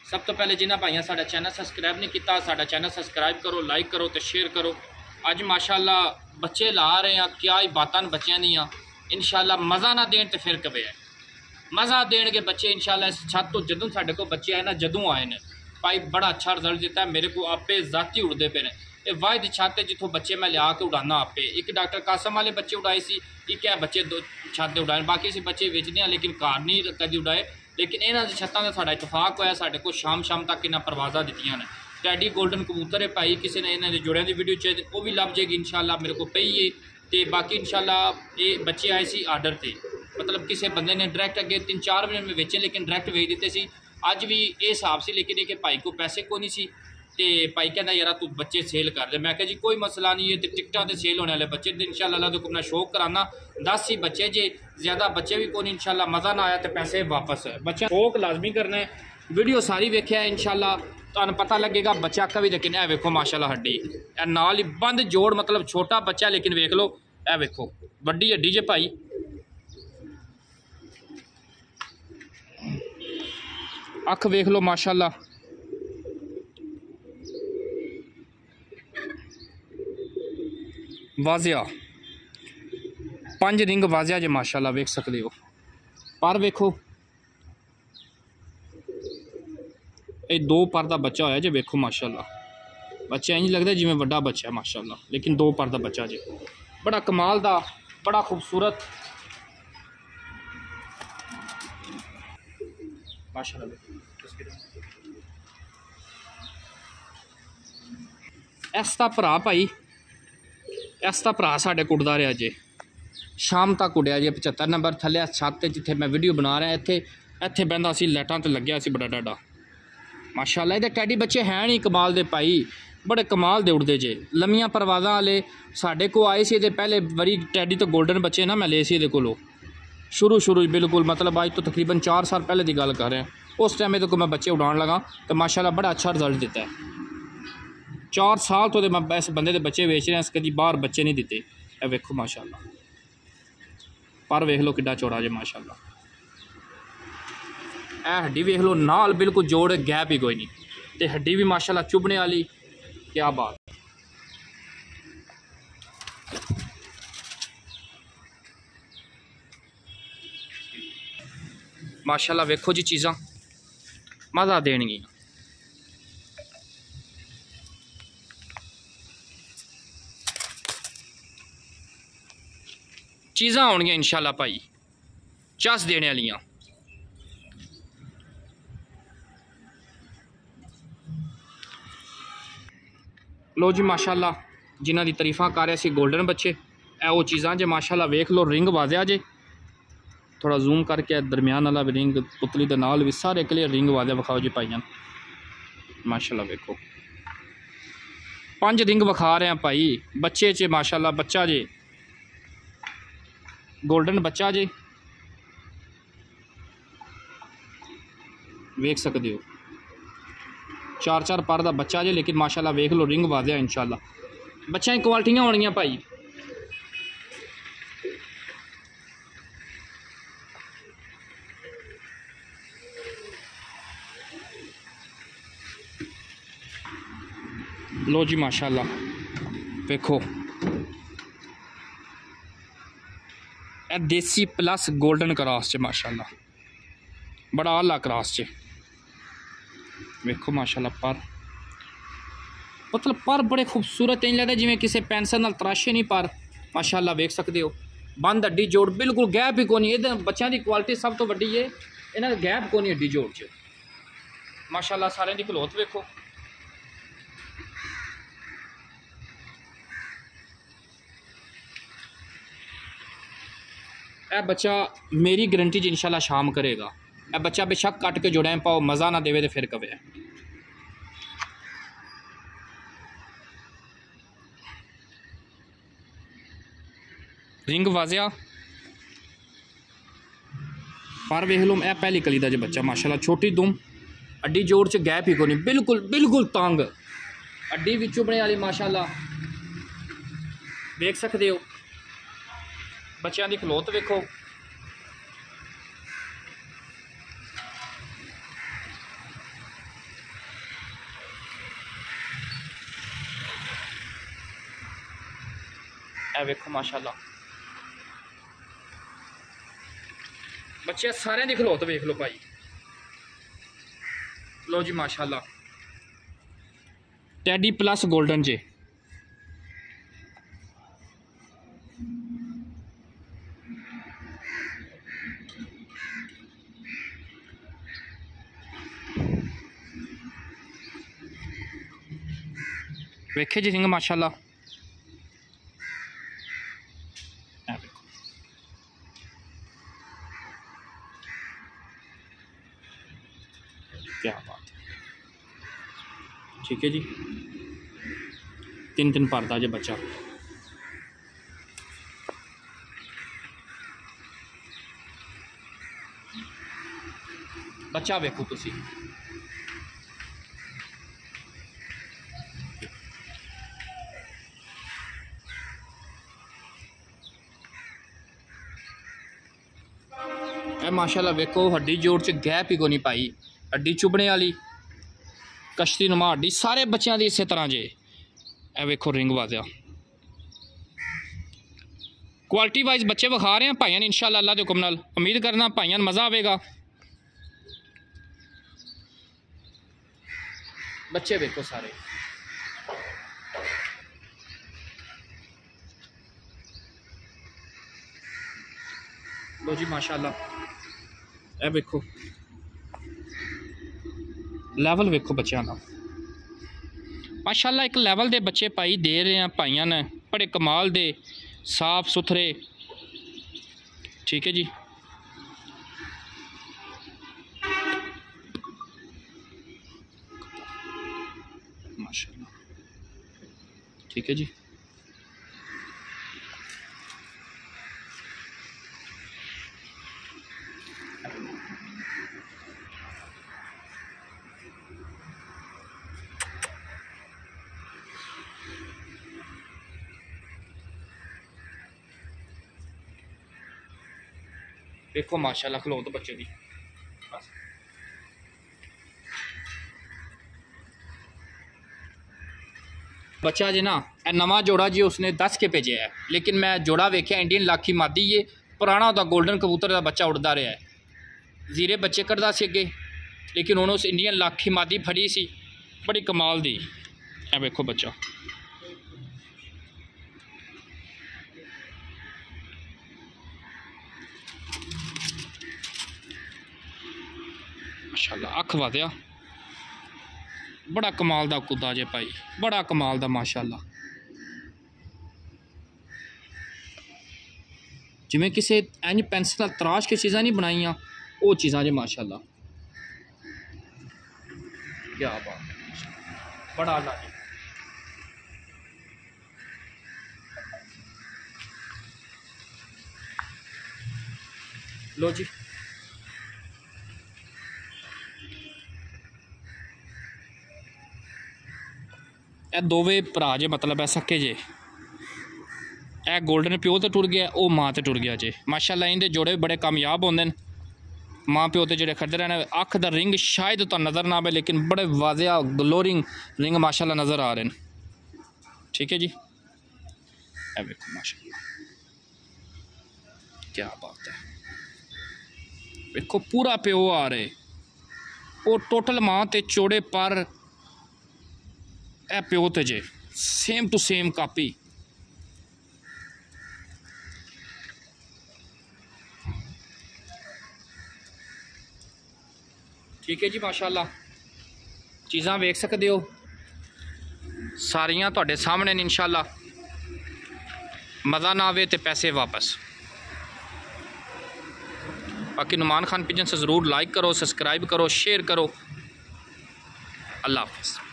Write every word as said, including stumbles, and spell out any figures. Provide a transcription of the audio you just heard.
सब तो पहले जिन्हें भाइयों साडा चैनल सबसक्राइब नहीं किया, साडा चैनल सबसक्राइब करो, लाइक करो तो शेयर करो। अज माशाअल्लाह बच्चे ला रहे हैं, क्या ही बातां बच्चों दियां। इंशाअल्लाह मज़ा ना देन तो फिर कवे है, मज़ा देने के बच्चे इंशाअल्लाह। इस छत तो जदों साडे को बच्चे आए ना, जदों आए ने भाई बड़ा अच्छा रिजल्ट दिता है। मेरे को आपे जाती उड़ते पे ने। ये वाहिद छत है जितों बच्चे मैं लिया के उड़ाना आपे। एक डॉक्टर कासम वाले बच्चे उड़ाए सी, एक है बच्चे दो छत से उड़ाए, बाकी असीं बच्चे वेचते हैं लेकिन घर नहीं कभी उड़ाए। लेकिन इन्हों छत्तों का साडा इतफाक होया, साडे को शाम शाम तक इन्हें परवाजा दित्तियां ने। टैडी गोल्डन कबूतर है भाई, किसी ने इन्होंने जोड़ियां की वीडियो चाहिए वो भी लभ जाएगी इंशाअल्लाह, मेरे को पई है। तो बाकी इंशाअल्लाह ये बच्चे आए सी आर्डर से, मतलब किसी बंदे ने डायरैक्ट अगे तीन चार महीने में बेचे लेकिन डायरैक्ट वेच दिते सी। अज भी ये हिसाब से लेकिन कि भाई को पैसे को नहीं सी। तो भाई कहना यार तू बच्चे सेल कर दे। मैं कहा जी कोई मसला नहीं है, तो टिकटा तो सेल होने वाले बच्चे तो इंशाअल्लाह तो अपना शौक कराना। दस ही बच्चे जे, ज़्यादा बच्चे भी कौन इंशाअल्लाह। मज़ा ना आया तो पैसे वापस है। बच्चा शौक लाजमी करना है। वीडियो सारी वेख्या है इंशाअल्लाह, तुहानू पता लगेगा बच्चा का भी। लेकिन ए वेखो माशाअल्लाह हड्डी ए नाल ही बंद जोड़, मतलब छोटा बच्चा लेकिन वेख लो ए वेखो वड्डी हड्डी जे भाई। अख वेख लो माशाअल्लाह, वाजिया पंज रिंग वाजिया जे माशाअल्लाह वेख सकते हो। पर वेखो ये दो पर का बच्चा होया जे, वेखो माशाअल्लाह। बच्चा इंज लगता जिवें वड्डा बच्चा है माशाअल्लाह, लेकिन दो पर का बच्चा जे बड़ा कमाल दा, बड़ा खूबसूरत माशाअल्लाह। इसका भरा भाई, इसका भरा साढ़े कुटदा रहा जे, शाम तक उड़िया जे। पचहत्तर नंबर थले छत जिथे मैं वीडियो बना रहा, इत्थे इत्थे बहंदा सी, लाइटां ते लग्या सी बड़ा डाडा माशाअल्लाह। इहदे टैडी बच्चे हैं नहीं कमाल दे भाई, बड़े कमाल दे उड़दे जे। लम्मियां परवाज़ां वाले साढ़े को आए सी। इहदे पहले वरी टैडी तो गोल्डन बच्चे ना मैं ले सी इहदे कोलों शुरू शुरू बिल्कुल, मतलब अज तो तकरीबन चार साल पहले की गल कर रहे हैं। उस टाइम इहदे को मैं बच्चे उड़ान लगा तो माशाअल्लाह बड़ा अच्छा रिजल्ट दिता है। चार साल तो मैं इस बंदे के बच्चे बेच रहे हैं, कभी बाहर बच्चे नहीं दिते। ए वेखो माशाअल्लाह, पर वेख लो किड्डा चौड़ा जे माशाअल्लाह। ए हड्डी वेख लो नाल बिल्कुल जोड़ गैप ही कोई नहीं, तो हड्डी भी माशाअल्लाह चुभने वाली, क्या बात। माशाअल्लाह वेखो जी चीज़ां मज़ा देणगियां। चीज़ां आउणगियां इंशाअल्लाह भाई, चस देने वालियां। लो जी माशाअल्लाह, जिन्हां दी तारीफां कर रहे सी गोल्डन बच्चे, ए वो चीज़ां जे माशाअल्लाह वेख लो। रिंग वाजिया जे, थोड़ा जूम करके दरम्यान वाला भी रिंग, पुतली दे नाल भी सारे क्लियर रिंग वाजिया विखाओ जी भाईयां माशाअल्लाह। वेखो पंज रिंग विखा रहे हैं भाई बच्चे च माशाअल्लाह। बच्चा जे गोल्डन बच्चा जे वेख सकते हो, चार चार पर का बच्चा जे, लेकिन माशाअल्लाह वेख लो रिंग वाजिया इंशाअल्लाह। बच्चों की क्वालिटियां होनियां भाई। लो जी माशाअल्लाह वेखो, ए देसी प्लस गोल्डन क्रॉस च माशाअल्लाह, बड़ा आला क्रॉस च वेखो माशाअल्लाह। पर मतलब पर बड़े खूबसूरत इंज लगता जिवें किसी पेंसिल नाल तराशे नहीं पर माशाअल्लाह वेख सकते हो। बंद हड्डी जोड़ बिल्कुल गैप ही कोनी। इहदे बच्चों की क्वालिटी सब तो वड्डी है, इन्हां दा गैप कोनी हड्डी जोड़ च माशाअल्लाह। सारे दी खलोत वेखो, ए बच्चा मेरी गारंटी च इंशाअल्लाह शाम करेगा। ए बच्चा बेशक कट के जोड़े पाओ, मज़ा ना देवे तो फिर कवे। रिंग वाजिया पर वेख लो। ए पहली कली का जो बच्चा माशाअल्लाह, छोटी दुम अड्डी जोड़ च गैप ही कोनी, बिल्कुल बिल्कुल तंग अड्डी भी चुभने वाली माशाअल्लाह वेख सकते हो। बच्चों की खलोत वेखो, ए वेखो माशाल्लाह बच्चे सारे दी खलोत वेख लो भाई। लो जी माशाल्लाह टैडी प्लस गोल्डन जे। वेखे जी सिंह माशाल्लाह। क्या बात है, ठीक है जी। तीन तीन पारदा जे बच्चा। बच्चा वेखो तुसी माशाल्लाह वेखो हड्डी जोड़ च गैप ही को नहीं पाई, हड्डी चुभने वाली कश्ती नुमा हड्डी सारे बच्चों की इस तरह जे। ए वेखो रिंग वाजिया क्वालिटी वाइज बच्चे विखा रहे हैं भाइयों ने इंशाल्लाह अल्लाह के हुक्म नाल। उम्मीद करना भाइयों मज़ा आएगा। बच्चे वेखो सारे लो जी माशाल्लाह। ए वेखो लैवल वेखो बच्चों का माशाल्लाह एक लैवल दे बच्चे पाई दे रहे हैं भाइयों ने, बड़े कमाल दे साफ सुथरे। ठीक है जी माशाल्लाह, ठीक है जी। देखो माशाल्लाह खलो तो बच्चे दी बच्चा जी ना नवा जोड़ा जी उसने दस के भेजे है, लेकिन मैं जोड़ा वेख्या इंडियन लाखी मादी ये पुराना होता गोल्डन कबूतर का बच्चा उड़ता रहा है। जीरे बच्चे करता सी अगे, लेकिन उन्होंने उस इंडियन लाखी मादी फड़ी सी बड़ी कमाल दी। ए वेखो बच्चा माशाल्लाह अख वादिया बड़ा कमाल दा कुत्ता जे भाई, बड़ा कमाल दा माशाल्लाह। जिमें किसी इंज पेंसिल तराश के चीज़ां नहीं बनाइया वो चीज़ां जे माशाल्लाह। क्या बात है, बड़ा अल्लाह जी। लो जी ए दोवे भरा जे मतलब है सके जे। ए गोल्डन प्यो तो टुर गया, वो माँ तो टुर गया जे माशाल्लाह। इनके जोड़े भी बड़े कामयाब होंगे न, माँ प्यो तो जोड़े खड़ते रहने। अख दा रिंग शायद तो नज़र ना आए, लेकिन बड़े वाजिया ग्लोरिंग रिंग माशाल्लाह नज़र आ रहे हैं। ठीक है जी ए देखो माशाल्लाह क्या बात है। देखो पूरा प्यो आ रहे वो टोटल माँ ते चौड़े पर ए प्यो ते जे सेम टू सेम कापी। ठीक है जी माशाल्लाह चीज़ां वेख सकते हो सारियां तुहाडे सामने ने इंशाल्लाह। मज़ा ना आवे तो पैसे वापस। बाकी नुमान खान पिजन से ज़रूर लाइक करो, सब्सक्राइब करो, शेयर करो। अल्लाह हाफ़िज़।